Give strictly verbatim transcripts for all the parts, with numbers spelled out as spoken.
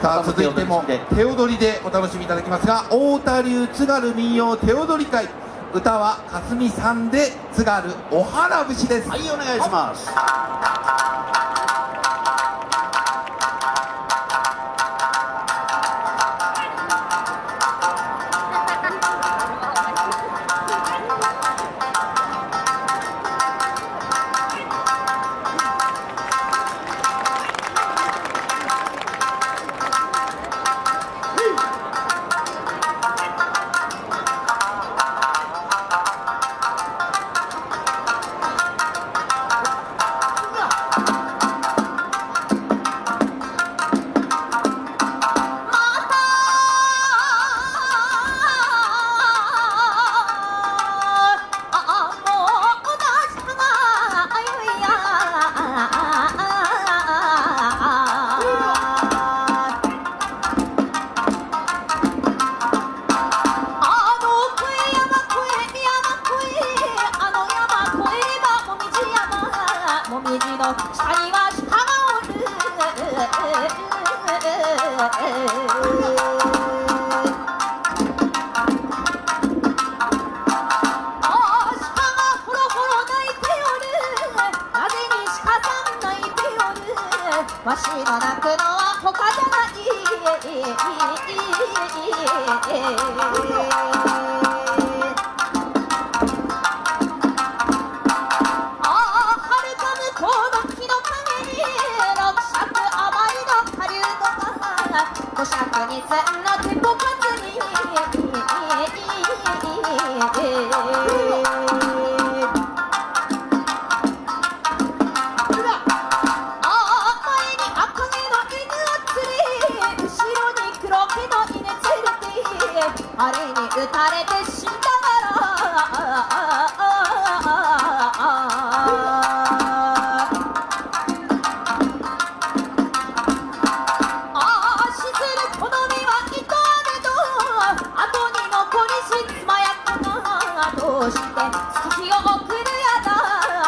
さあ続いても手踊りでお楽しみいただきますが、太田流津軽民謡手踊り会、歌はかすみさんで津軽お花節です。 はい、お願いします。 わしの泣くのは他じゃないああはるか向こうの木の陰に六尺余りの下流の五尺に寸の鉄砲担にあれに打たれて死んだからああしずる好みはいとあれど後に残りし妻や子がどうして月日を送るやだ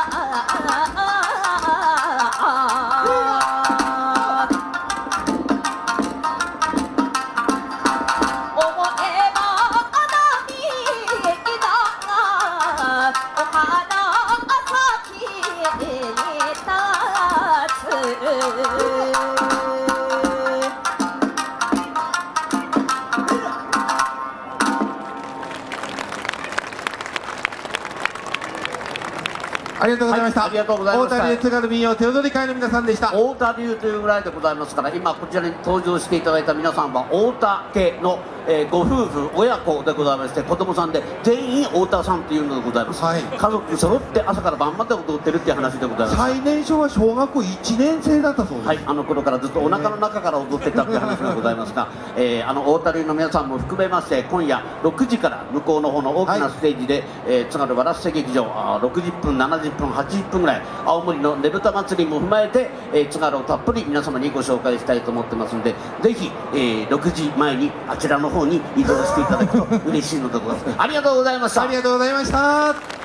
ありがとうございました。 はい、ありがとうございました。 太田流津軽民謡手踊り会の皆さんでした。 太田流というぐらいでございますから、今こちらに登場していただいた皆さんは太田家の、えー、ご夫婦親子でございまして、子供さんで全員太田さんというのでございます、はい、家族揃って朝から晩まで踊ってるっていう話でございます。 最年少は小学校いちねん生だったそうです。 はい、あの頃からずっとお腹の中から踊ってたっていう話がございますが、えー、あの太田流の皆さんも含めまして、今夜ろくじから向こうの方の大きなステージで、はい、えー、津軽わらせ劇場あろくじゅっぷんななじゅっぷんはちじゅっぷんぐらい青森のねぶた祭りも踏まえて、えー、津軽をたっぷり皆様にご紹介したいと思ってますので、ぜひ、えー、ろくじまえにあちらの方に移動していただくと嬉しいのでございます。ありがとうございました。 ありがとうございました。